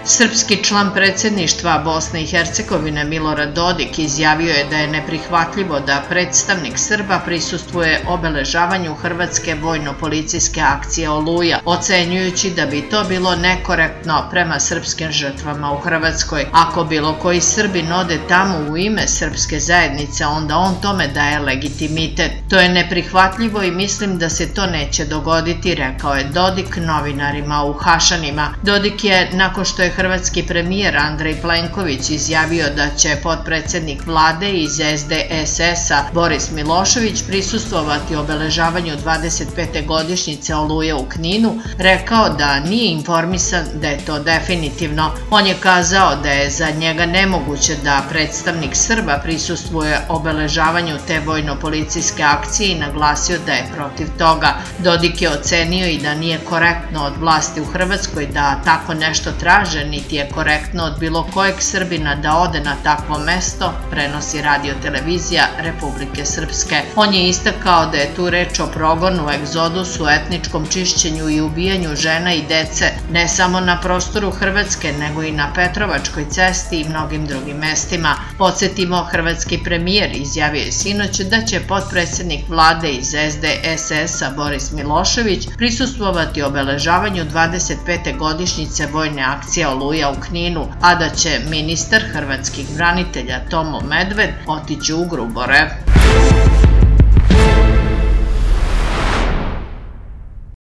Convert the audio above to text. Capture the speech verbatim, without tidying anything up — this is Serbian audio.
Srpski član predsjedništva Bosne i Hercegovine Milorad Dodik izjavio je da je neprihvatljivo da predstavnik Srba prisustvuje obeležavanju hrvatske vojno-policijske akcije Oluja, ocenjujući da bi to bilo nekorektno prema srpskim žrtvama u Hrvatskoj. Ako bilo koji Srbin ode tamo u ime srpske zajednice, onda on tome daje legitimitet. To je neprihvatljivo i mislim da se to neće dogoditi, rekao je Dodik novinarima u Hašanima. Dodik je, nakon što je hrvatski premijer Andrej Plenković izjavio da će potpredsjednik vlade iz S D S S-a Boris Milošević prisustvovati obeležavanju dvadeset pete godišnjice Oluje u Kninu, rekao da nije informisan da je to definitivno. On je kazao da je za njega nemoguće da predstavnik Srba prisustvuje obeležavanju te vojno-policijske akcije i naglasio da je protiv toga. Dodik je ocenio i da nije korektno od vlasti u Hrvatskoj da tako nešto traže, niti je korektno od bilo kojeg Srbina da ode na takvo mesto, prenosi radio televizija Republike Srpske. On je istakao da je tu reč o progonu, egzodusu, etničkom čišćenju i ubijanju žena i dece, ne samo na prostoru Hrvatske, nego i na Petrovačkoj cesti i mnogim drugim mestima. Podsjetimo, hrvatski premijer izjavio je sinoć da će potpredsjednik vlade iz S D S S-a Boris Milošević prisustvovati obeležavanju dvadeset pete godišnjice vojne akcije Oluja u Kninu, a da će ministar hrvatskih branitelja Tomo Medved otići u Grubore.